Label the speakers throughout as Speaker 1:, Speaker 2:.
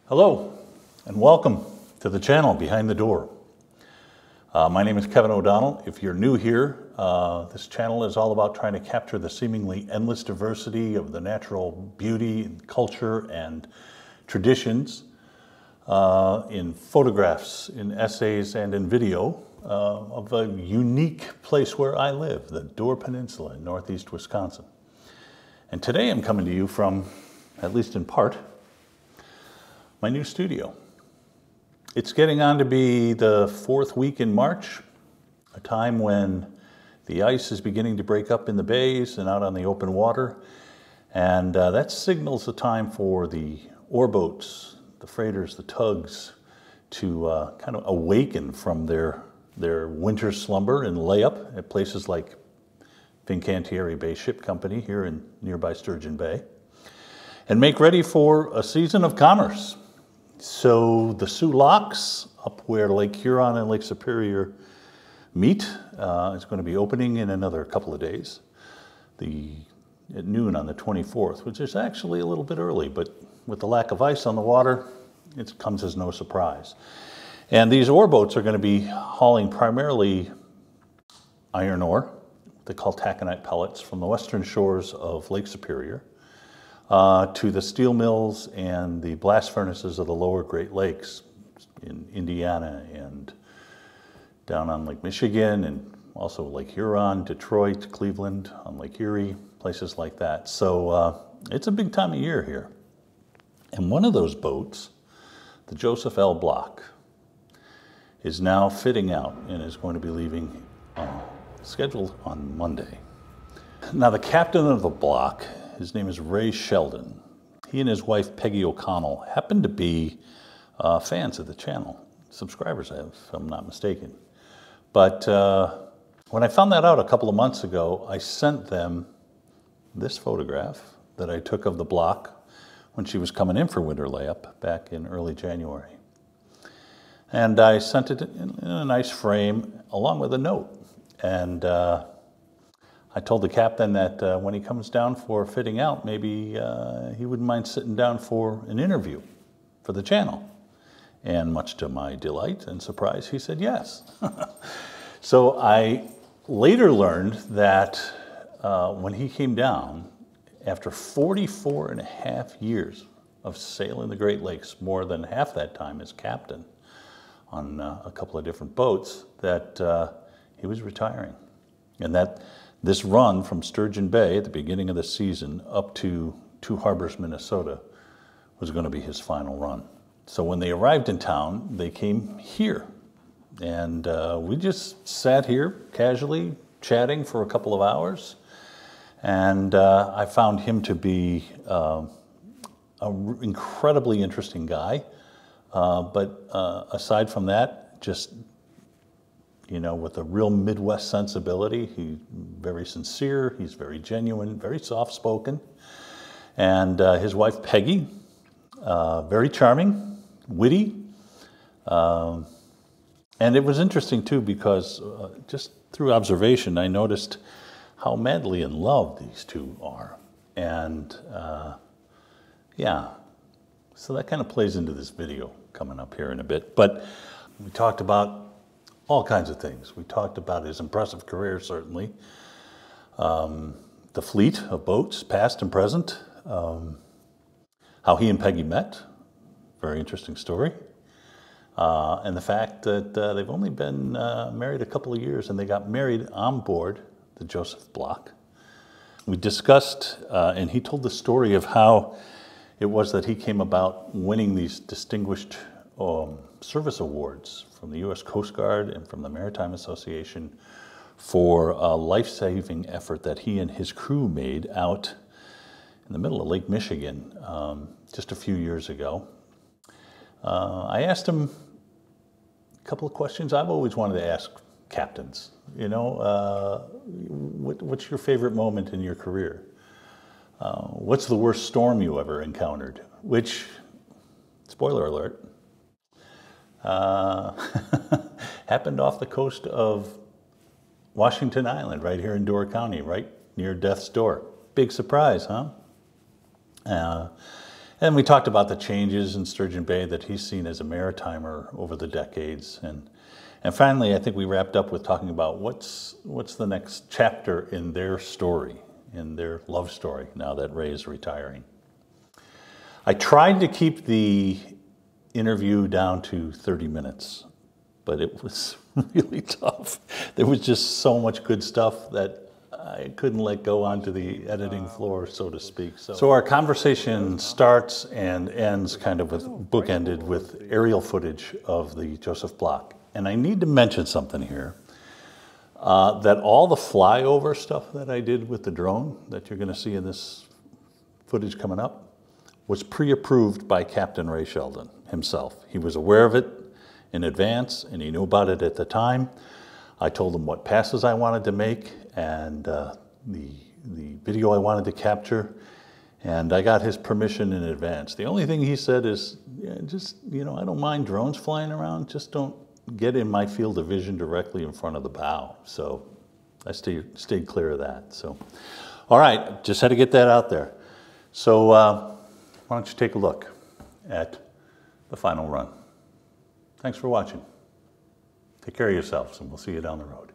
Speaker 1: Hello and welcome to the channel Behind the Door. My name is Kevin O'Donnell. If you're new here, this channel is all about trying to capture the seemingly endless diversity of the natural beauty and culture and traditions in photographs, in essays, and in video of a unique place where I live, the Door Peninsula in northeast Wisconsin. And today I'm coming to you from, at least in part, my new studio. It's getting on to be the fourth week in March, a time when the ice is beginning to break up in the bays and out on the open water. And that signals the time for the ore boats, the freighters, the tugs to kind of awaken from their winter slumber and layup at places like Fincantieri Bay Ship Company here in nearby Sturgeon Bay, and make ready for a season of commerce. So the Soo Locks, up where Lake Huron and Lake Superior meet, is going to be opening in another couple of days, at noon on the 24th, which is actually a little bit early, but with the lack of ice on the water, it comes as no surprise. And these ore boats are going to be hauling primarily iron ore, they call taconite pellets, from the western shores of Lake Superior, to the steel mills and the blast furnaces of the lower Great Lakes in Indiana and down on Lake Michigan, and also Lake Huron, Detroit, Cleveland, on Lake Erie, places like that. So it's a big time of year here. And one of those boats, the Joseph L. Block, is now fitting out and is going to be leaving scheduled on Monday. Now the captain of the block, his name is Raymond Sheldon. He and his wife, Peggy O'Connell, happen to be fans of the channel, subscribers, if I'm not mistaken. But when I found that out a couple of months ago, I sent them this photograph that I took of the block when she was coming in for winter layup back in early January. And I sent it in a nice frame along with a note. And I told the captain that when he comes down for fitting out, maybe he wouldn't mind sitting down for an interview for the channel. And much to my delight and surprise, he said yes. So I later learned that when he came down, after 44 and a half years of sailing the Great Lakes, more than half that time as captain on a couple of different boats, that he was retiring. And that this run from Sturgeon Bay at the beginning of the season up to Two Harbors, Minnesota, was going to be his final run. So when they arrived in town, they came here. And we just sat here casually chatting for a couple of hours. And I found him to be an incredibly interesting guy. But aside from that, just, you know, with a real Midwest sensibility. He's very sincere, he's very genuine, very soft-spoken. And his wife, Peggy, very charming, witty. And it was interesting, too, because just through observation, I noticed how madly in love these two are. And yeah, so that kind of plays into this video coming up here in a bit. But we talked about all kinds of things. We talked about his impressive career, certainly. The fleet of boats, past and present. How he and Peggy met. Very interesting story. And the fact that they've only been married a couple of years, and they got married on board the Joseph Block. We discussed, and he told the story of how it was that he came about winning these distinguished service awards from the U.S. Coast Guard and from the Maritime Association for a life-saving effort that he and his crew made out in the middle of Lake Michigan just a few years ago. I asked him a couple of questions I've always wanted to ask captains. You know, what's your favorite moment in your career? What's the worst storm you ever encountered? Which, spoiler alert, happened off the coast of Washington Island, right here in Door County, right near death's door. Big surprise, huh? And we talked about the changes in Sturgeon Bay that he's seen as a maritimer over the decades. And finally, I think we wrapped up with talking about what's the next chapter in their story, in their love story, now that Ray is retiring. I tried to keep the interview down to 30 minutes, but it was really tough. There was just so much good stuff that I couldn't let go onto the editing floor, so to speak. So our conversation starts and ends kind of with bookended with aerial footage of the Joseph Block. And I need to mention something here, that all the flyover stuff that I did with the drone that you're going to see in this footage coming up was pre-approved by Captain Ray Sheldon himself. He was aware of it in advance and he knew about it at the time. I told him what passes I wanted to make and the video I wanted to capture, and I got his permission in advance. The only thing he said is, yeah, just, you know, I don't mind drones flying around, just don't get in my field of vision directly in front of the bow. So I stayed clear of that. So, all right, just had to get that out there. So why don't you take a look at the final run. Thanks for watching. Take care of yourselves, and we'll see you down the road.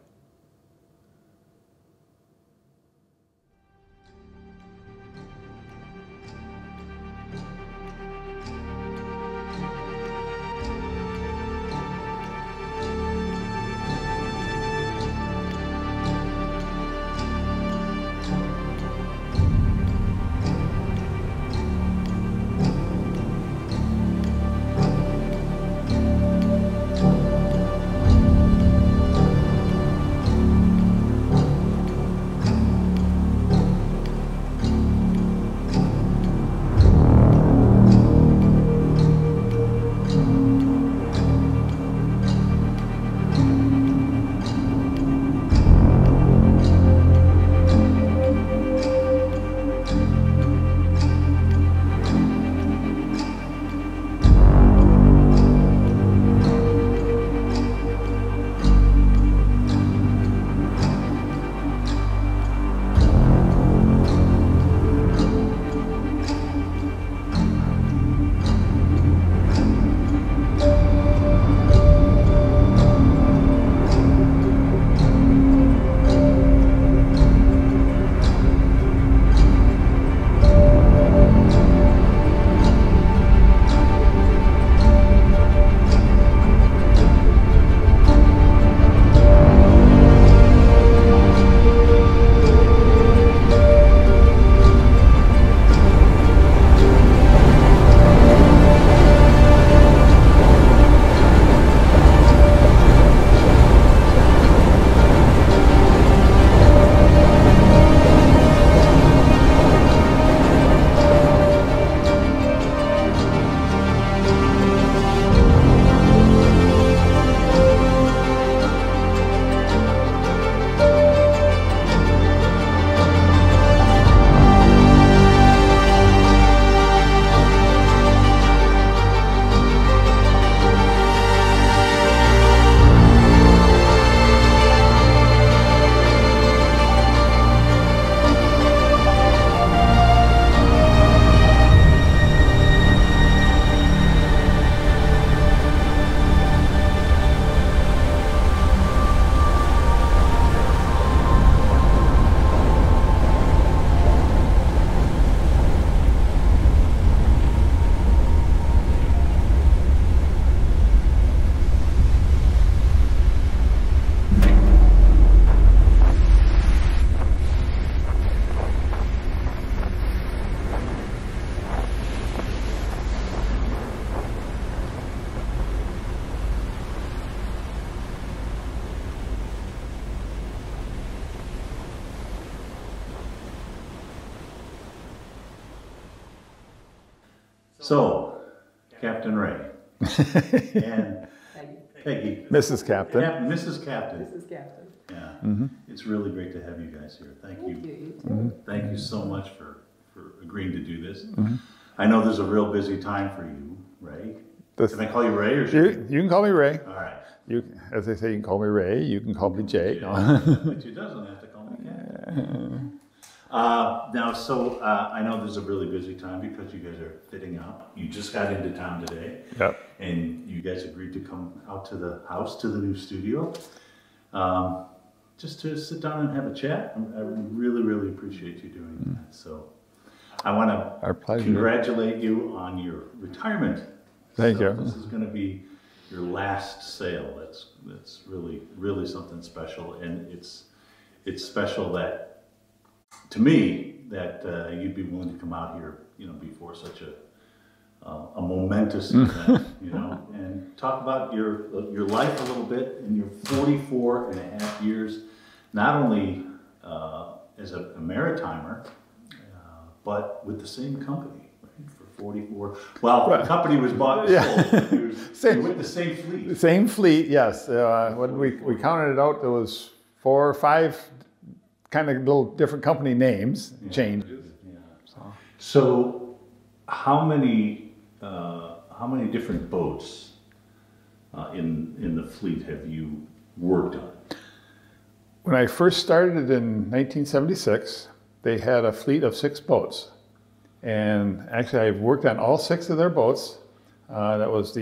Speaker 1: So, Captain Ray and Peggy.
Speaker 2: Mrs. Captain.
Speaker 1: Mrs. Captain.
Speaker 3: Mrs. Captain.
Speaker 1: Yeah, it's really great to have you guys here. Thank you. Thank you so much for agreeing to do this. I know there's a real busy time for you, Ray. Can I call you Ray or should
Speaker 2: you can call me Ray.
Speaker 1: All right.
Speaker 2: As they say, you can call me Ray. You can call me Jay.
Speaker 1: But you doesn't have to call me Captain. Now, so I know this is a really busy time because you guys are fitting out. You just got into town today.
Speaker 2: Yep.
Speaker 1: And you guys agreed to come out to the house, to the new studio, just to sit down and have a chat. I really, really appreciate you doing that. So I want to congratulate you on your retirement.
Speaker 2: Thank you.
Speaker 1: This is going to be your last sale. That's really, really something special. And it's special that, to me, that you'd be willing to come out here, before such a momentous event, and talk about your life a little bit in your 44 and a half years, not only as a maritimer, but with the same company, right, for 44. Well, the company was bought and sold. You're with the same fleet.
Speaker 2: The same fleet, yes. When we counted it out, there was 4 or 5 kind of little different company names, changes.
Speaker 1: Yeah. So how many different boats in the fleet have you worked on?
Speaker 2: When I first started in 1976, they had a fleet of 6 boats. And actually I've worked on all 6 of their boats. That was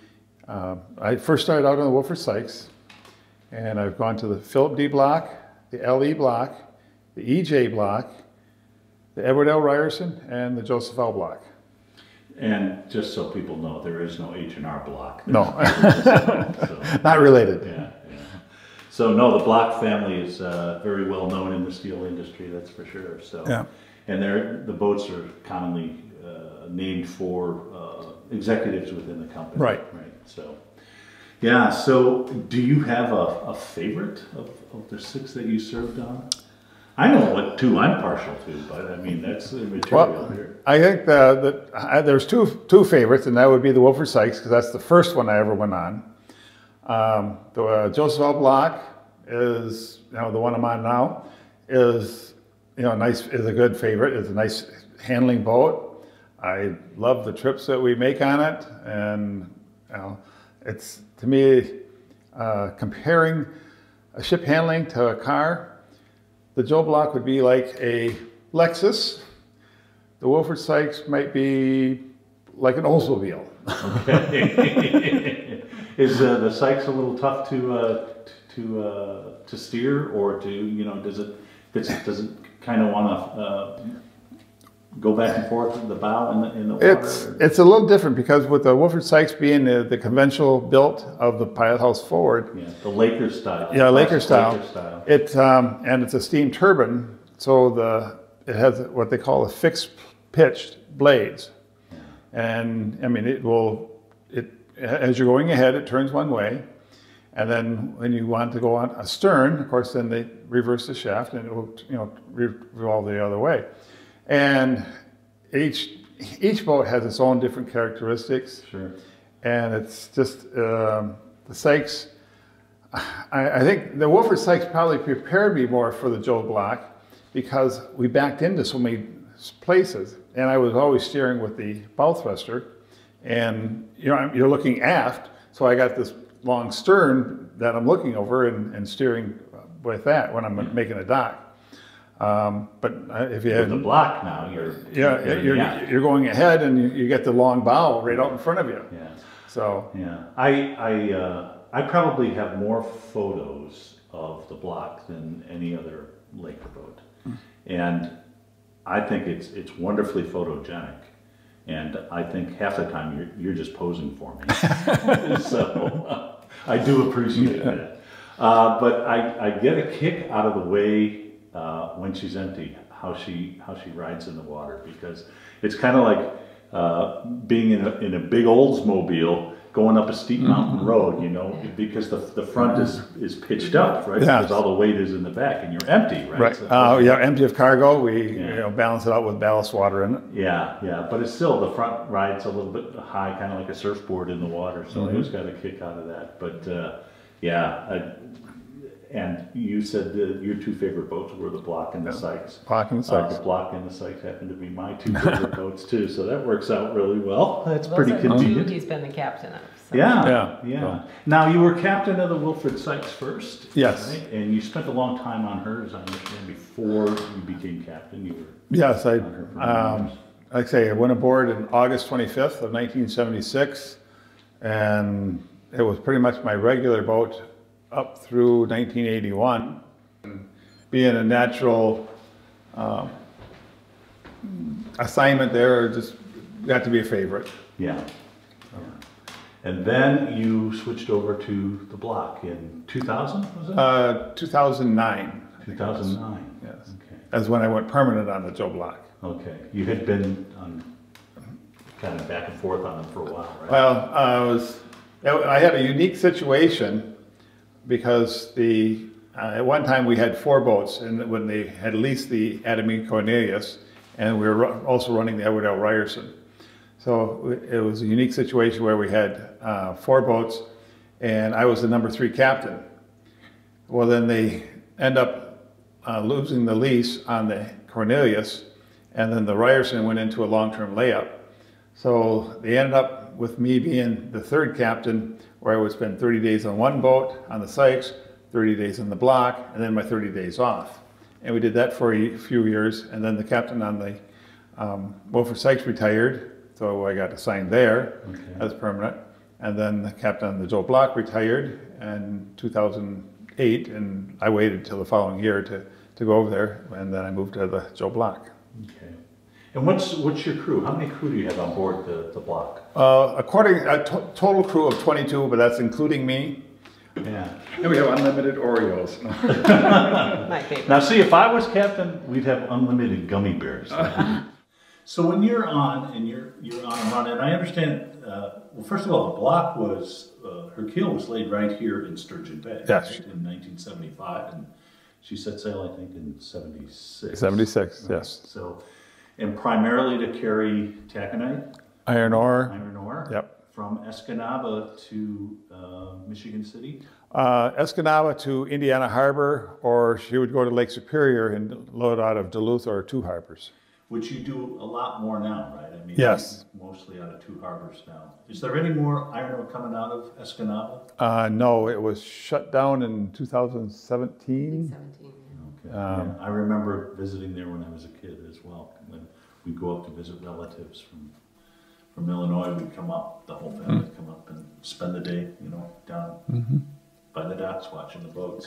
Speaker 2: I first started out on the Wilfred Sykes, and I've gone to the Philip D block, the LE block, the EJ block, the Edward L. Ryerson, and the Joseph L. block.
Speaker 1: And just so people know, there is no H&R block.
Speaker 2: No, not related.
Speaker 1: Yeah. So no, the Block family is very well known in the steel industry, that's for sure. So,
Speaker 2: yeah.
Speaker 1: And the boats are commonly named for executives within the company.
Speaker 2: Right.
Speaker 1: So, yeah. So, do you have a favorite of the 6 that you served on? I know what 2 I'm partial to, but I mean that's the material here.
Speaker 2: I think there's two favorites, and that would be the Wilfred Sykes, because that's the first one I ever went on. The Joseph L. block is the one I'm on now is is a good favorite. It's a nice handling boat. I love the trips that we make on it, and it's, to me, comparing a ship handling to a car, the Joe block would be like a Lexus. The Wilfred Sykes might be like an Oldsmobile.
Speaker 1: Okay. Is the Sykes a little tough to steer, or does it kind of want to go back and forth in the bow in the water?
Speaker 2: It's a little different, because with the Wilfred Sykes being the conventional built of the pilot house forward,
Speaker 1: the Laker style.
Speaker 2: Yeah, Laker style. And it's a steam turbine, so it has what they call a fixed pitched blades, and I mean as you're going ahead, it turns one way, and then when you want to go on astern, of course, then they reverse the shaft and it will revolve the other way. And each boat has its own different characteristics.
Speaker 1: Sure.
Speaker 2: And it's just the Sykes. I think the Wilfred Sykes probably prepared me more for the Joe block, because we backed into so many places, and I was always steering with the bow thruster. And you're looking aft, so I got this long stern that I'm looking over and steering with that when I'm making a dock. But if you have
Speaker 1: the block now, you're
Speaker 2: going ahead, and you get the long bow right out in front of you.
Speaker 1: Yeah.
Speaker 2: So
Speaker 1: yeah, I probably have more photos of the block than any other Laker boat, and I think it's wonderfully photogenic. And I think half the time you're just posing for me. So I do appreciate that. But I get a kick out of the way when she's empty, how she rides in the water, because it's kind of like being in a big Oldsmobile going up a steep mountain road, because the front is pitched up, right?
Speaker 2: Yeah.
Speaker 1: Because all the weight is in the back, and you're empty, right?
Speaker 2: Right.
Speaker 1: So,
Speaker 2: empty of cargo. We balance it out with ballast water in it.
Speaker 1: Yeah. But it's still, the front ride's a little bit high, kind of like a surfboard in the water. So I always got a kick out of that. But And you said that your two favorite boats were the Block and the Sykes.
Speaker 2: Block and the Sykes.
Speaker 1: The Block and the Sykes happen to be my two favorite boats too, so that works out really well. That's
Speaker 3: Those
Speaker 1: pretty
Speaker 3: are
Speaker 1: convenient.
Speaker 3: two he's been the captain of. So.
Speaker 1: Yeah. Now, you were captain of the Wilfred Sykes first.
Speaker 2: Yes.
Speaker 1: Right? And you spent a long time on her, as I understand, before you became captain. You were
Speaker 2: Yes,
Speaker 1: on her for many years.
Speaker 2: like I say, I went aboard on August 25th of 1976, and it was pretty much my regular boat up through 1981. Being a natural assignment there, just got to be a favorite.
Speaker 1: Yeah. And then you switched over to the Block in 2000, was it?
Speaker 2: 2009.
Speaker 1: 2009.
Speaker 2: Yes.
Speaker 1: Okay.
Speaker 2: That's when I went permanent on the Joe Block.
Speaker 1: Okay. You had been on, kind of back and forth on them for a while, right?
Speaker 2: Well, I had a unique situation because at one time we had 4 boats, and when they had leased the Academy Cornelius, and we were also running the Edward L. Ryerson. So it was a unique situation where we had 4 boats, and I was the number 3 captain. Well, then they end up losing the lease on the Cornelius, and then the Ryerson went into a long-term layup. So they ended up with me being the 3rd captain, where I would spend 30 days on one boat on the Sykes, 30 days on the Block, and then my 30 days off. And we did that for a few years, and then the captain on the Wilfred Sykes retired, so I got assigned there as permanent. And then the captain on the Joe Block retired in 2008, and I waited till the following year to go over there, and then I moved to the Joe Block.
Speaker 1: Okay. And what's your crew? How many crew do you have on board the Block?
Speaker 2: Total crew of 22, but that's including me.
Speaker 1: Yeah.
Speaker 2: And we have unlimited Oreos.
Speaker 3: My favorite.
Speaker 1: Now, see, if I was captain, we'd have unlimited gummy bears. So when you're on and you're on a run, and I understand. Well, first of all, the Block was her keel was laid right here in Sturgeon Bay.
Speaker 2: Yes.
Speaker 1: Right, in 1975, and she set sail, I think, in 76.
Speaker 2: 76, yes.
Speaker 1: So, and primarily to carry taconite,
Speaker 2: Iron ore.
Speaker 1: iron ore.
Speaker 2: Yep.
Speaker 1: From Escanaba to Michigan City.
Speaker 2: Escanaba to Indiana Harbor, or she would go to Lake Superior and load out of Duluth or 2 harbors.
Speaker 1: Which you do a lot more now, right? I mean,
Speaker 2: Yes.
Speaker 1: Mostly out of 2 harbors now. Is there any more iron ore coming out of Escanaba?
Speaker 2: No, it was shut down in 2017.
Speaker 3: 17.
Speaker 1: Okay. Yeah, I remember visiting there when I was a kid as well. When we'd go up to visit relatives from Illinois, we'd come up, the whole family would come up and spend the day, down by the docks watching the boats.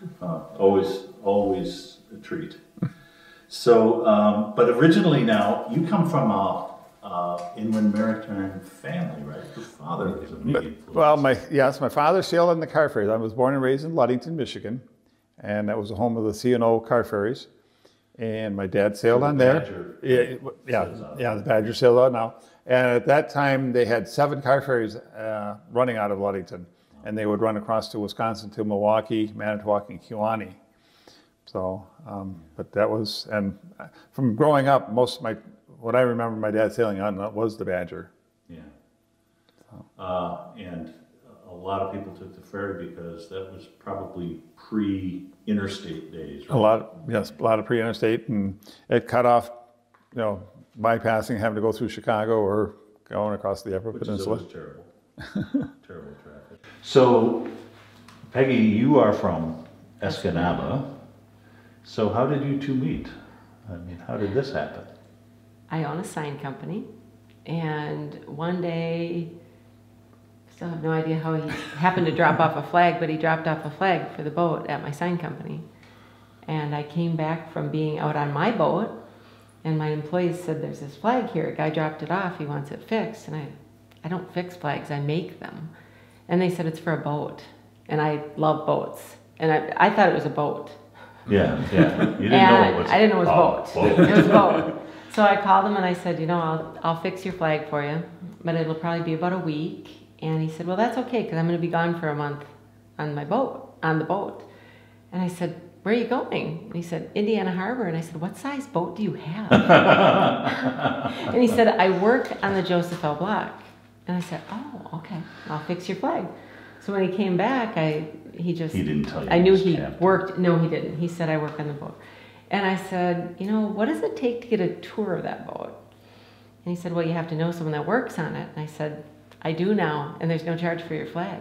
Speaker 1: Always a treat. So, but originally now, you come from a inland maritime family, right? Your father was a big influence.
Speaker 2: Well, my father sailed on the car ferries. I was born and raised in Ludington, Michigan, and that was the home of the C&O car ferries. And my dad sailed on there. The Badger sailed out now. And at that time, they had 7 car ferries running out of Ludington, and they would run across to Wisconsin to Milwaukee, Manitowoc, and Kewaunee. So, but that was, and from growing up, what I remember my dad sailing on was the Badger.
Speaker 1: Yeah. And a lot of people took the ferry because that was probably pre-interstate days, right?
Speaker 2: A lot of pre-interstate, and it cut off, bypassing, having to go through Chicago or going across the Upper Peninsula.
Speaker 1: Which is always terrible. Terrible traffic. So, Peggy, you are from Escanaba. So how did you two meet? I mean, how did this happen?
Speaker 3: I own a sign company, and one day, still have no idea how he happened to drop off a flag, but he dropped off a flag for the boat at my sign company. And I came back from being out on my boat, and my employees said, "There's this flag here, a guy dropped it off, he wants it fixed." And I don't fix flags, I make them. And they said, "It's for a boat." And I love boats, and I thought it was a boat.
Speaker 1: Yeah. You didn't know it was.
Speaker 3: I didn't know it was boat. It was boat. So I called him and I said, I'll fix your flag for you, but it'll probably be about a week. And he said, "Well, that's okay, because I'm going to be gone for a month on the boat. And I said, "Where are you going?" And he said, "Indiana Harbor." And I said, "What size boat do you have?" And he said, "I work on the Joseph L. Block." And I said, "Oh, okay, I'll fix your flag." So when he came back, he
Speaker 1: didn't tell you.
Speaker 3: I knew he
Speaker 1: captain.
Speaker 3: worked. No, he didn't. He said, I work on the boat. And I said, you know, what does it take to get a tour of that boat? And he said, well, you have to know someone that works on it. And I said, I do now, and there's no charge for your flag.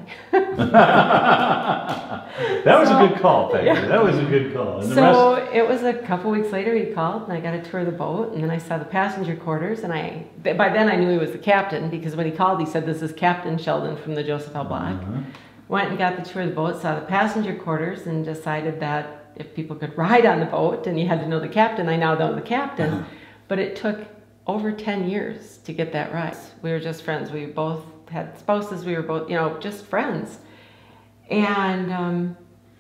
Speaker 1: That was a good call, Peggy. Yeah. That was a good call. And
Speaker 3: so it was a couple weeks later he called, and I got a tour of the boat, and then I saw the passenger quarters, and by then I knew he was the captain, because when he called he said, this is Captain Sheldon from the Joseph L. Block. Went and got the tour of the boat, saw the passenger quarters, and decided that if people could ride on the boat and you had to know the captain, I now know the captain. But it took over 10 years to get that right. We were just friends. We both had spouses. We were both, you know, just friends. And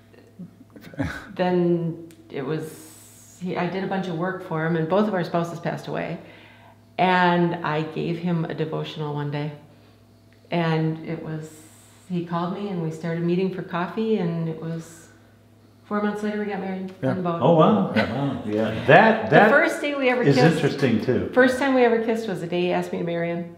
Speaker 3: then it was, I did a bunch of work for him, and both of our spouses passed away. And I gave him a devotional one day. And it was, he called me and we started meeting for coffee, and it was 4 months later we got married on the boat.
Speaker 1: Oh, wow. Wow. Yeah. That
Speaker 3: the first day we ever
Speaker 1: is
Speaker 3: kissed.
Speaker 1: Interesting, too.
Speaker 3: First time we ever kissed was the day he asked me to marry him.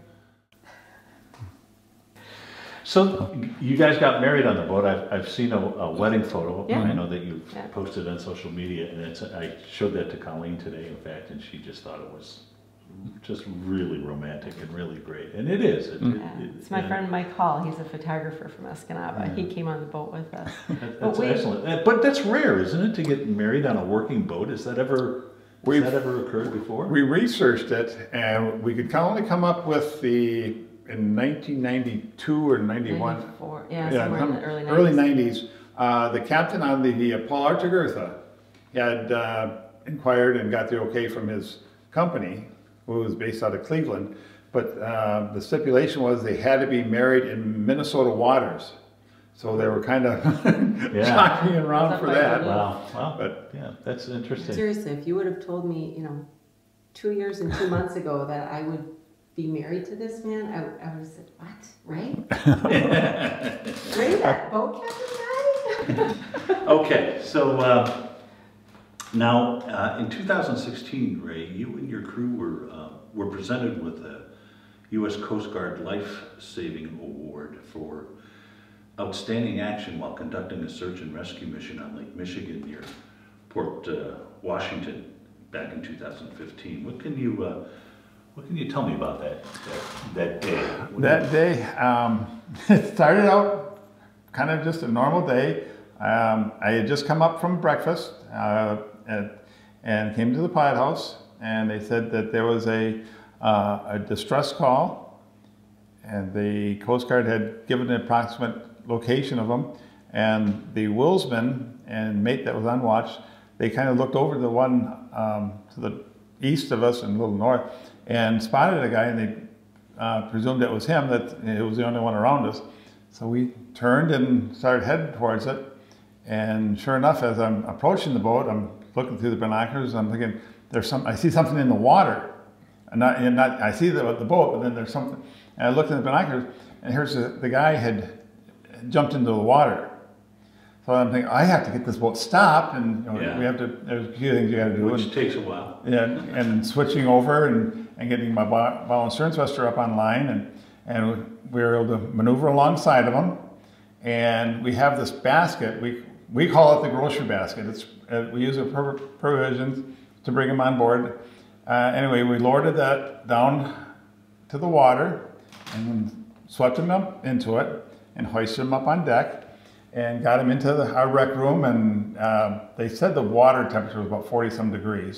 Speaker 1: So you guys got married on the boat. I've seen a wedding photo.
Speaker 3: Yeah.
Speaker 1: I know that you've posted on social media, and I showed that to Colleen today, in fact, and she just thought it was just really romantic and really great. And it is.
Speaker 3: It's my friend Mike Hall. He's a photographer from Escanaba. Yeah. He came on the boat with us.
Speaker 1: That's excellent. But that's rare, isn't it, to get married on a working boat? Has that ever occurred before?
Speaker 2: We researched it, and we could only come up with in 1992 or 91.
Speaker 3: 94. Yeah, somewhere in the early 90s.
Speaker 2: The captain on the Paul Archagurtha had inquired and got the okay from his company, who was based out of Cleveland, but the stipulation was they had to be married in Minnesota waters. So they were kind of jockeying around for that.
Speaker 1: Wow. Well, but yeah, that's interesting.
Speaker 3: Seriously, if you would have told me, 2 years and 2 months ago that I would be married to this man, I would have said, what? Ray? Ray, that boat captain guy?
Speaker 1: Okay, so now in 2016, Ray, you and your crew were presented with the U.S. Coast Guard Life Saving Award for outstanding action while conducting a search and rescue mission on Lake Michigan near Port Washington back in 2015. What can you tell me about that day?
Speaker 2: That day, it started out kind of just a normal day. I had just come up from breakfast and came to the pilot house, and they said that there was a distress call, and the Coast Guard had given an approximate location of them, and the wheelsman and mate that was on watch, they kind of looked over the one to the east of us and a little north, and spotted a guy, and they presumed it was him, that it was the only one around us. So we turned and started heading towards it, and sure enough, as I'm approaching the boat, I'm looking through the binoculars, I'm thinking, I see something in the water. I see the boat, but then there's something, and I looked in the binoculars, and here's the guy had jumped into the water. So I'm thinking, I have to get this boat stopped, and there's a few things you got to do.
Speaker 1: Which takes a while.
Speaker 2: Yeah, and switching over and getting my bow and stern thruster up on line, and we were able to maneuver alongside of them. And we have this basket, we call it the grocery basket. We use it for provisions to bring them on board. Anyway, we lowered that down to the water and swept them up into it and hoisted them up on deck and got them into our rec room, and they said the water temperature was about 40-some degrees.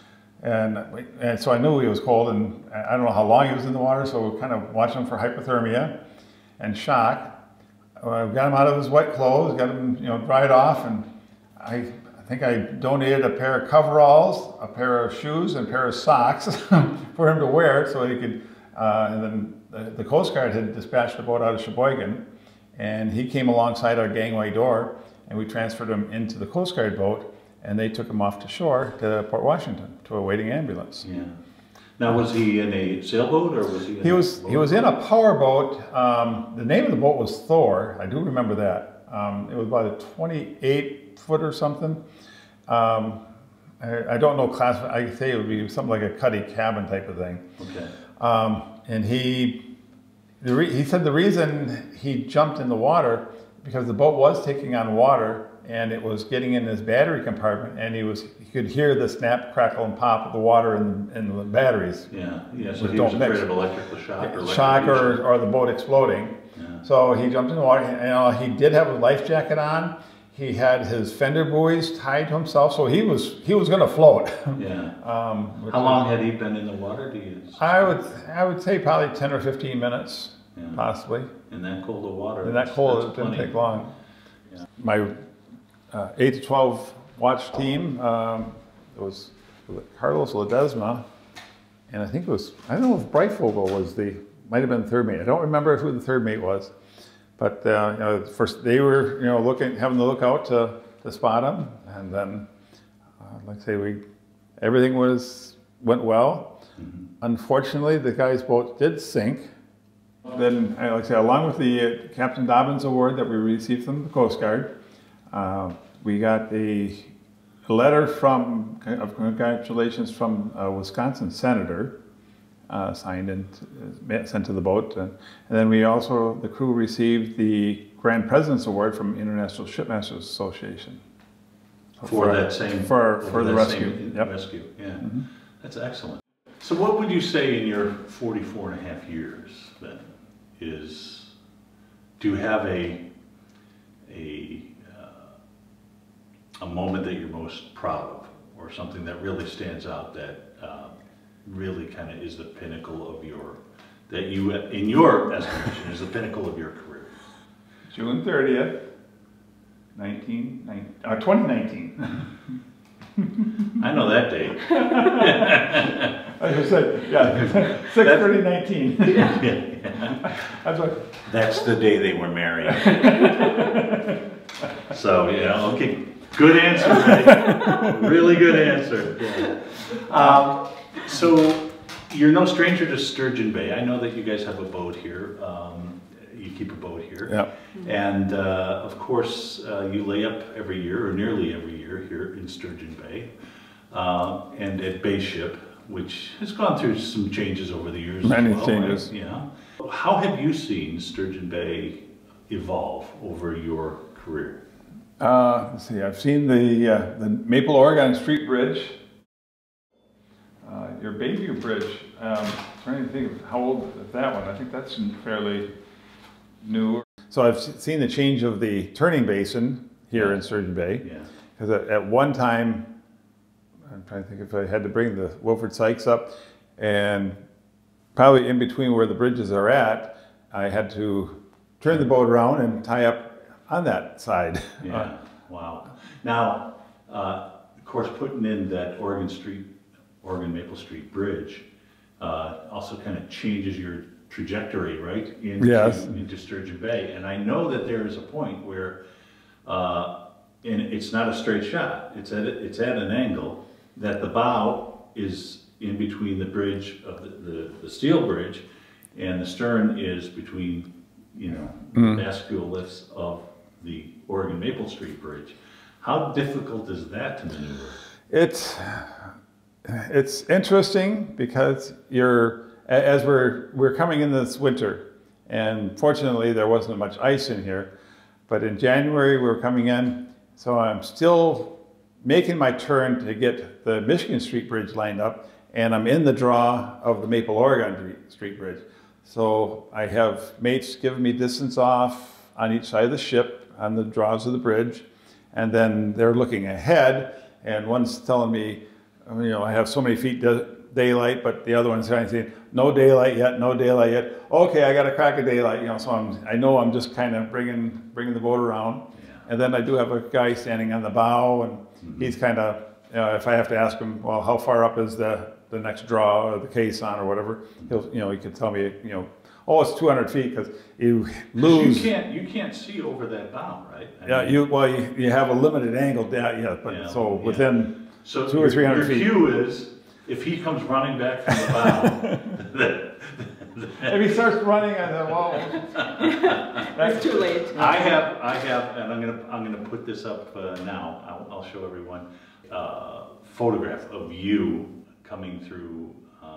Speaker 2: And so I knew he was cold, and I don't know how long he was in the water, so we kind of watched him for hypothermia and shock. We got him out of his wet clothes, got him dried off, and I think I donated a pair of coveralls, a pair of shoes, and a pair of socks for him to wear so he could, and then the Coast Guard had dispatched a boat out of Sheboygan, and he came alongside our gangway door, and we transferred him into the Coast Guard boat, and they took him off to shore to Port Washington to a waiting ambulance.
Speaker 1: Yeah. Now, was he in a sailboat, or was he in
Speaker 2: he was in a power boat. The name of the boat was Thor. I do remember that. It was about a 28-foot or something. I don't know class. I say it would be something like a cuddy cabin type of thing.
Speaker 1: Okay.
Speaker 2: And he said the reason he jumped in the water because the boat was taking on water and it was getting in his battery compartment, and he could hear the snap, crackle, and pop of the water in the batteries.
Speaker 1: Yeah, yeah. So he was afraid of electrical shock,
Speaker 2: shock or the boat exploding.
Speaker 1: Yeah.
Speaker 2: So he jumped in the water. And, he did have a life jacket on. He had his fender buoys tied to himself, so he was going to float.
Speaker 1: Yeah. How long had he been in the water?
Speaker 2: I would say probably 10 or 15 minutes, possibly.
Speaker 1: In that cold of water.
Speaker 2: In that cold, it didn't take long. Yeah. My 8 to 12 watch team, it was Carlos Ledesma, and I think it was, I don't know if Breifogel was might have been the third mate. I don't remember who the third mate was, but first they were, having to look out to spot him, and then, like I say, everything went well. Mm-hmm. Unfortunately, the guy's boat did sink. Then, like I say, along with the Captain Dobbins Award that we received from the Coast Guard, we got a letter of congratulations from a Wisconsin senator, signed and sent to the boat. And then the crew received the Grand President's Award from International Shipmasters Association.
Speaker 1: For that same...
Speaker 2: For the rescue.
Speaker 1: Yep. Rescue, yeah. Mm-hmm. That's excellent. So what would you say in your 44 and a half years, then, do you have a moment that you're most proud of, or something that really stands out that really kind of is the pinnacle of in your estimation, is the pinnacle of your career?
Speaker 2: June 30th, 2019.
Speaker 1: I know that date.
Speaker 2: Like I said, yeah, 6/30/19.
Speaker 1: Yeah. That's the day they were married. So, okay. Good answer, Ray. Really good answer. Yeah. So, you're no stranger to Sturgeon Bay. I know that you guys have a boat here. You keep a boat here.
Speaker 2: Yeah.
Speaker 1: And, of course, you lay up every year, or nearly every year, here in Sturgeon Bay. And at Bay Ship, which has gone through some changes over the years.
Speaker 2: Many changes.
Speaker 1: Right? Yeah. How have you seen Sturgeon Bay evolve over your career?
Speaker 2: Let's see, I've seen the Maple Oregon Street Bridge, your Bayview Bridge. Trying to think of how old is that one. I think that's fairly new. So I've seen the change of the turning basin here in Sturgeon Bay. Yeah. Because at one time, I'm trying to think if I had to bring the Wilfred Sykes up, and probably in between where the bridges are at, I had to turn the boat around and tie up on that side.
Speaker 1: Yeah, wow. Now, of course, putting in that Oregon Maple Street Bridge also kind of changes your trajectory, right? Into Sturgeon Bay. And I know that there is a point where, and it's not a straight shot, it's at an angle, that the bow is in between the bridge of the steel bridge, and the stern is between, the bascule lifts of the Oregon Maple Street Bridge. How difficult is that to maneuver?
Speaker 2: It's interesting because as we're coming in this winter, and fortunately there wasn't much ice in here, but in January we were coming in, so I'm still making my turn to get the Michigan Street Bridge lined up, and I'm in the draw of the Maple Oregon Street Bridge. So I have mates giving me distance off on each side of the ship on the draws of the bridge, and then they're looking ahead, and one's telling me, I have so many feet daylight, but the other one's kind of saying, no daylight yet, no daylight yet. Okay, I got a crack of daylight, so I know I'm just kind of bringing the boat around. Yeah. And then I do have a guy standing on the bow, and he's kind of, if I have to ask him, well, how far up is the next draw or the caisson or whatever, he can tell me, oh, it's 200 feet, because you lose.
Speaker 1: You can't see over that bow, right?
Speaker 2: You have a limited angle down, within 200 or 300 feet.
Speaker 1: Your cue is, if he comes running back from the bow.
Speaker 2: If he starts running, I said, well,
Speaker 3: that's too late.
Speaker 1: I have, and I'm gonna put this up now. I'll show everyone a photograph of you coming through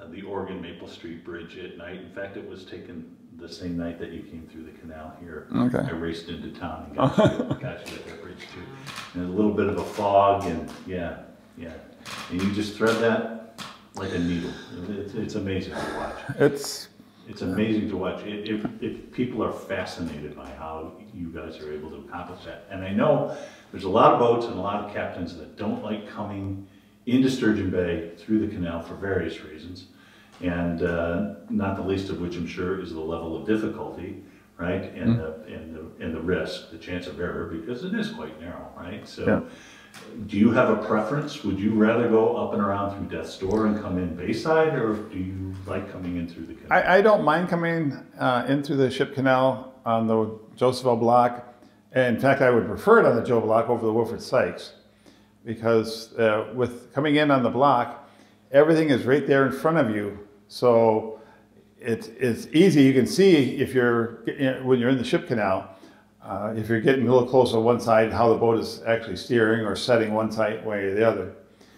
Speaker 1: the Oregon Maple Street Bridge at night. In fact, it was taken the same night that you came through the canal here.
Speaker 2: Okay.
Speaker 1: I raced into town and got you at that bridge too. And a little bit of a fog, and yeah. And you just thread that like a needle. It's amazing to watch. It's amazing to watch. If people are fascinated by how you guys are able to accomplish that. And I know there's a lot of boats and a lot of captains that don't like coming into Sturgeon Bay through the canal for various reasons. And not the least of which, I'm sure, is the level of difficulty, right? And the risk, the chance of error, because it is quite narrow, right? So. Yeah. Do you have a preference? Would you rather go up and around through Death's Door and come in Bayside, or do you like coming in through the canal?
Speaker 2: I don't mind coming in through the ship canal on the Joseph L. Block. In fact, I would prefer it on the Joe Block over the Wilfred Sykes, because with coming in on the block, everything is right there in front of you. So it's easy. You can see if when you're in the ship canal, if you're getting a little closer to one side, how the boat is actually steering or setting one side way or the other.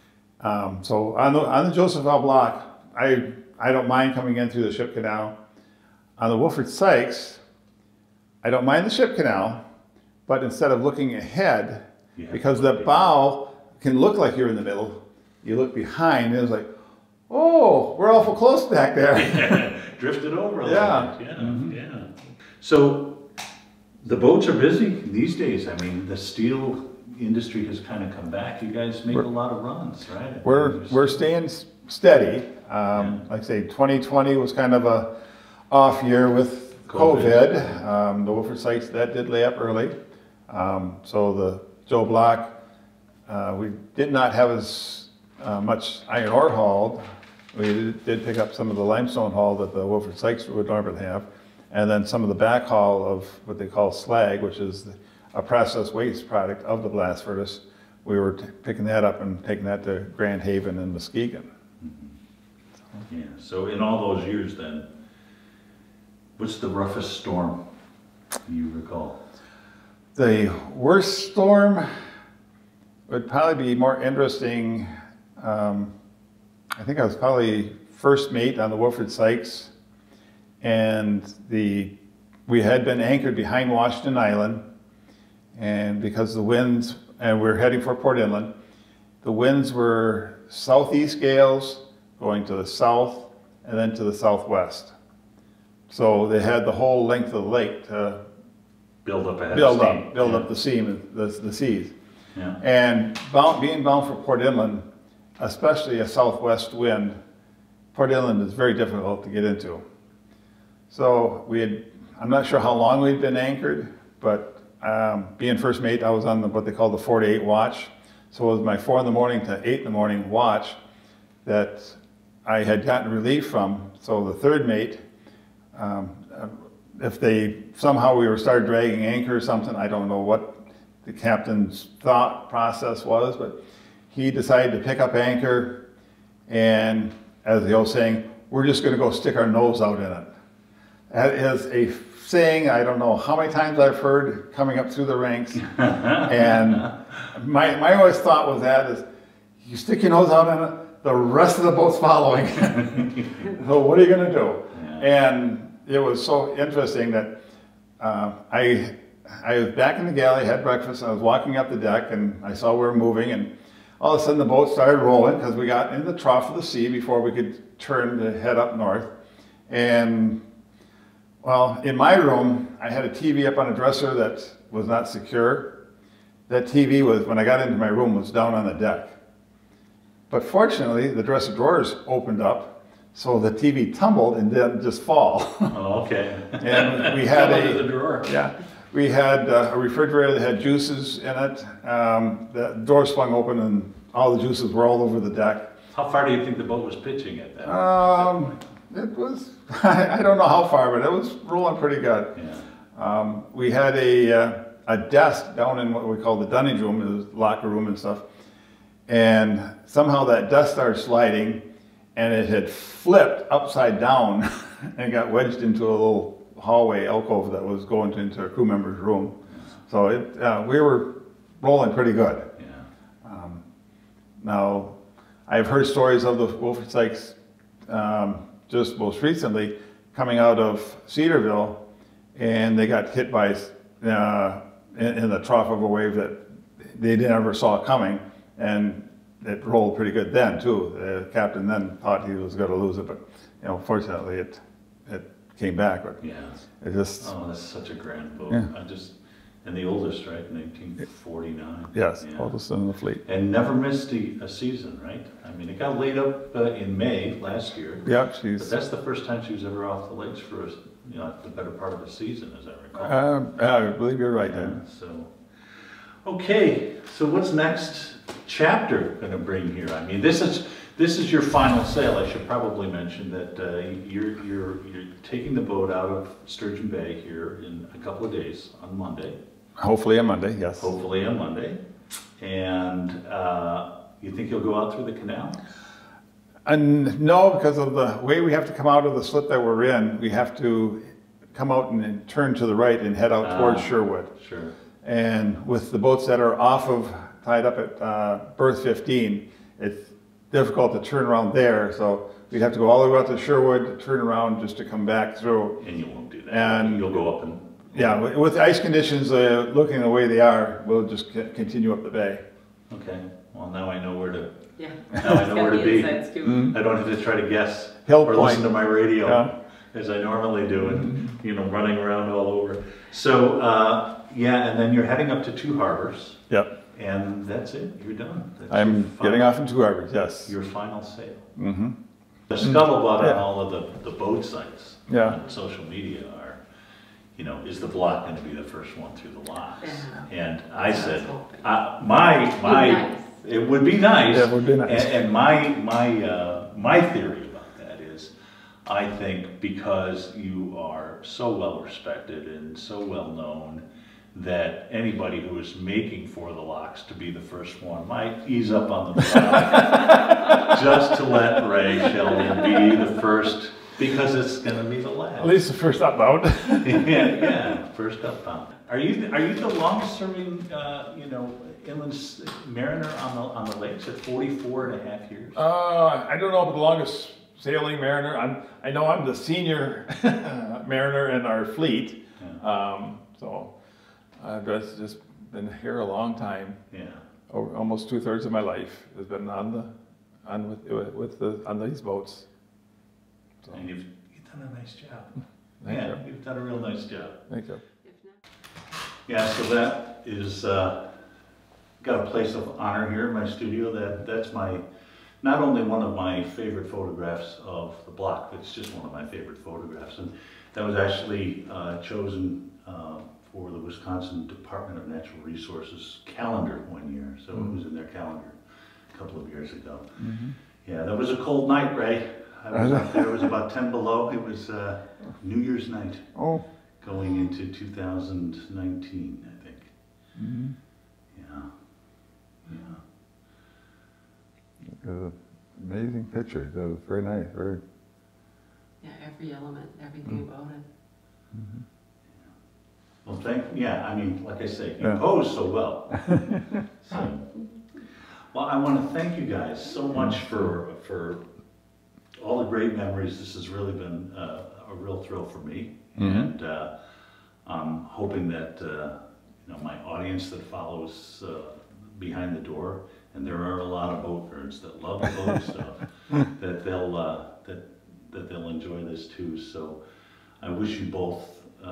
Speaker 2: So on the Joseph L. Block, I don't mind coming in through the ship canal. On the Wilfred Sykes, I don't mind the ship canal, but instead of looking ahead, because the bow can look like you're in the middle, you look behind and it's like, oh, we're awful close back there.
Speaker 1: Drifted over a little bit. Yeah. So the boats are busy these days. I mean, the steel industry has kind of come back. You guys make a lot of runs, right?
Speaker 2: We're staying steady. Like I say, 2020 was kind of a off year with COVID. The Wilfred Sykes, that did lay up early. So the Joe Block, we did not have as much iron ore hauled. We did pick up some of the limestone haul that the Wilfred Sykes would normally have. And then some of the backhaul of what they call slag, which is a processed waste product of the blast furnace. We were picking that up and taking that to Grand Haven and Muskegon.
Speaker 1: Mm-hmm. Yeah, so in all those years then, what's the roughest storm you recall?
Speaker 2: The worst storm would probably be more interesting. I think I was probably first mate on the Wilfred Sykes. And we had been anchored behind Washington Island, and because the winds, and we're heading for Port Inland, the winds were southeast gales going to the south and then to the southwest. So they had the whole length of the lake to
Speaker 1: build up
Speaker 2: the seas. Yeah. And being bound for Port Inland, especially a southwest wind, Port Inland is very difficult to get into. So I'm not sure how long we'd been anchored, but being first mate, I was on what they call the 4 to 8 watch. So it was my 4 in the morning to 8 in the morning watch that I had gotten relief from. So the third mate, if somehow we started dragging anchor or something, I don't know what the captain's thought process was, but he decided to pick up anchor, and as the old saying, we're just going to go stick our nose out in it. That is a saying I don't know how many times I've heard coming up through the ranks. And my always thought was that is, you stick your nose out in it, the rest of the boat's following. So what are you going to do? Yeah. And it was so interesting that I was back in the galley, had breakfast, and I was walking up the deck, and I saw we were moving, and all of a sudden the boat started rolling because we got in the trough of the sea before we could turn to head up north. And well, in my room, I had a TV up on a dresser that was not secure. That TV was, when I got into my room, was down on the deck. But fortunately, the dresser drawers opened up, so the TV tumbled and didn't just fall.
Speaker 1: Oh, okay.
Speaker 2: And we had we had a refrigerator that had juices in it. The door swung open and all the juices were all over the deck.
Speaker 1: How far do you think the boat was pitching at that point?
Speaker 2: It was, I don't know how far, but it was rolling pretty good. Yeah. We had a desk down in what we call the dunnage room, the locker room and stuff. And somehow that desk started sliding, and it had flipped upside down and got wedged into a little hallway alcove that was going into a crew member's room. So we were rolling pretty good. Yeah. Now, I've heard stories of the Wilfred Sykes just most recently coming out of Cedarville, and they got hit by in the trough of a wave that they never saw coming, and it rolled pretty good then too. The captain then thought he was going to lose it, but fortunately it came back. But
Speaker 1: Yeah.
Speaker 2: it just
Speaker 1: Oh, that's such a grand boat.
Speaker 2: Yeah.
Speaker 1: And the oldest, right? 1949.
Speaker 2: yes,
Speaker 1: Yeah.
Speaker 2: oldest in the fleet.
Speaker 1: And never missed a season, right? I mean, it got laid up in May last year.
Speaker 2: Yeah,
Speaker 1: But that's the first time she was ever off the lakes for the better part of a season, as I recall.
Speaker 2: I believe you're right.
Speaker 1: Yeah, so, okay, so what's next chapter going to bring here? I mean, this is your final sail. I should probably mention that you're taking the boat out of Sturgeon Bay here in a couple of days on Monday.
Speaker 2: Hopefully on Monday, yes.
Speaker 1: Hopefully on Monday, and you think you'll go out through the canal?
Speaker 2: And no, because of the way we have to come out of the slip that we're in, we have to come out and turn to the right and head out towards Sherwood.
Speaker 1: Sure.
Speaker 2: And with the boats that are tied up at berth 15, it's difficult to turn around there. So we'd have to go all the way out to Sherwood, turn around just to come back through.
Speaker 1: And you won't do that.
Speaker 2: And
Speaker 1: you'll go up and...
Speaker 2: Yeah, with ice conditions looking the way they are, we'll just continue up the bay.
Speaker 1: Okay, well now I know where to...
Speaker 3: Yeah.
Speaker 1: Now I know where to be.
Speaker 2: Mm-hmm.
Speaker 1: I don't have to try to guess
Speaker 2: Hill
Speaker 1: or
Speaker 2: Point.
Speaker 1: listen to my radio
Speaker 2: Yeah.
Speaker 1: as I normally do, and running around all over. So yeah, and then you're heading up to Two Harbors,
Speaker 2: Yep.
Speaker 1: and that's it. You're done. That's
Speaker 2: I'm getting off in Two Harbors, yes.
Speaker 1: Your final sail.
Speaker 2: Mm-hmm.
Speaker 1: The scuttlebutt
Speaker 2: Yeah.
Speaker 1: on all of the boat sites on social media are, is the block going to be the first one through the locks?
Speaker 3: Yeah.
Speaker 1: And I said,
Speaker 3: Nice.
Speaker 1: it would be nice.
Speaker 2: Yeah, it would be nice.
Speaker 1: And my theory about that is, I think because you are so well respected and so well known, that anybody who is making for the locks to be the first one might ease up on the block just to let Ray Sheldon be the first, because it's going to be the last.
Speaker 2: At least the first upbound.
Speaker 1: yeah, first upbound. Are you the longest serving inland mariner on the lakes at 44.5 years?
Speaker 2: I don't know about the longest sailing mariner. I know I'm the senior mariner in our fleet.
Speaker 1: Yeah.
Speaker 2: So I've just been here a long time.
Speaker 1: Yeah.
Speaker 2: Almost 2/3 of my life has been on these boats. So,
Speaker 1: And you've done a nice job.
Speaker 2: Thank you.
Speaker 1: You've done a real nice job.
Speaker 2: Thank you.
Speaker 1: Yeah, so that is got a place of honor here in my studio. That's not only one of my favorite photographs of the block, but it's just one of my favorite photographs. And that was actually chosen for the Wisconsin Department of Natural Resources calendar one year. So it was in their calendar a couple of years ago. Yeah, that was a cold night, Ray. I was up there, it was about 10 below. It was New Year's night.
Speaker 2: Oh.
Speaker 1: Going into 2019, I think. Yeah.
Speaker 2: Amazing picture. That was very nice.
Speaker 3: Yeah, every element, everything about it.
Speaker 1: Well, I mean, like I say, you pose so well. So, well, I want to thank you guys so much for all the great memories. This has really been a real thrill for me. And I'm hoping that my audience that follows Behind the Door, and there are a lot of boat nerds that love the boat stuff, that they'll enjoy this too. So I wish you both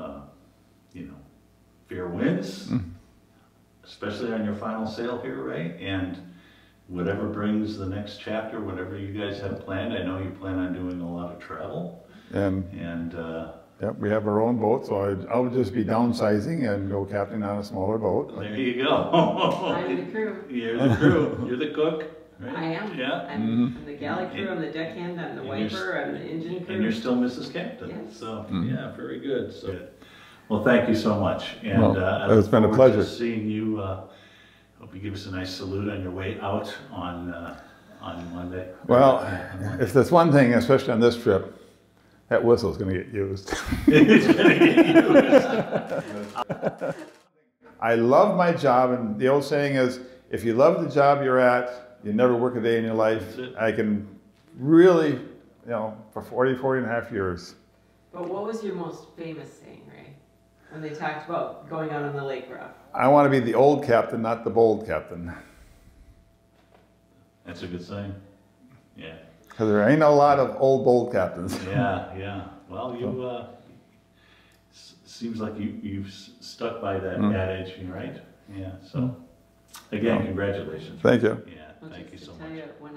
Speaker 1: fair winds, especially on your final sail here, Ray, and whatever brings the next chapter, whatever you guys have planned. I know you plan on doing a lot of travel. And
Speaker 2: yep, we have our own boat, so I would just be downsizing and go captain on a smaller boat.
Speaker 1: there you go.
Speaker 3: I'm the crew.
Speaker 1: You're the crew. You're the cook. Right?
Speaker 3: I am.
Speaker 1: Yeah.
Speaker 3: I'm the galley crew, I'm the deckhand, I'm the wiper, I'm the engine crew.
Speaker 1: And you're still Mrs. Captain.
Speaker 3: Yes.
Speaker 1: So yeah, very good. So, well, thank you so much. And
Speaker 2: Well, it's been a pleasure
Speaker 1: seeing you. Hope you give us a nice salute on your way out on Monday.
Speaker 2: Well, if there's one thing, especially on this trip, that whistle's going to get used.
Speaker 1: It's going to get used.
Speaker 2: I love my job, and the old saying is, if you love the job you're at, you never work a day in your life.
Speaker 1: That's it.
Speaker 2: I can really for 40 and a half years.
Speaker 3: But what was your most famous saying, Ray, when they talked about going out on the lake rough?
Speaker 2: I want to be the old captain, not the bold captain.
Speaker 1: That's a good saying. Yeah.
Speaker 2: Because there ain't a lot of old, bold captains.
Speaker 1: Yeah. Well, you seems like you've stuck by that adage, right? Yeah. So, again, congratulations.
Speaker 2: Thank you.
Speaker 1: Yeah.
Speaker 3: Well,
Speaker 1: Thank you
Speaker 3: just
Speaker 1: so
Speaker 3: to tell
Speaker 1: much.
Speaker 3: you, when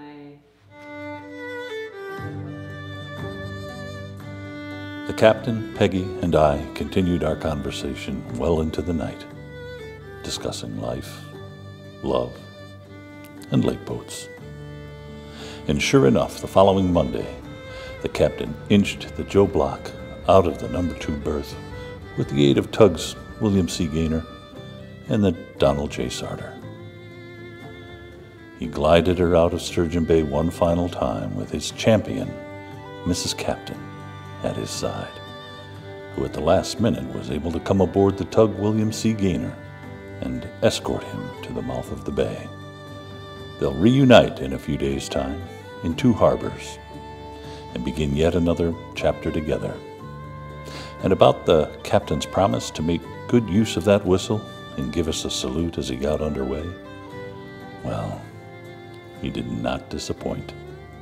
Speaker 1: The captain, Peggy, and I continued our conversation well into the night, discussing life, love, and lake boats. And sure enough, the following Monday, the captain inched the Joe Block out of the number 2 berth with the aid of tugs William C. Gaynor and the Donald J. Sarter. He glided her out of Sturgeon Bay one final time with his champion, Mrs. Captain, at his side, who at the last minute was able to come aboard the tug William C. Gaynor and escort him to the mouth of the bay. They'll reunite in a few days' time in 2 harbors and begin yet another chapter together. And about the captain's promise to make good use of that whistle and give us a salute as he got underway, well, he did not disappoint.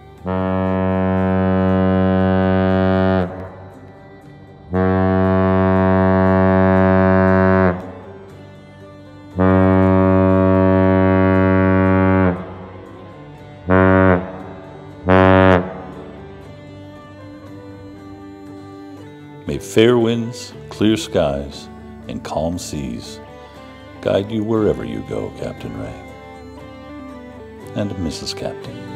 Speaker 1: May fair winds, clear skies, and calm seas guide you wherever you go, Captain Ray. And Mrs. Captain.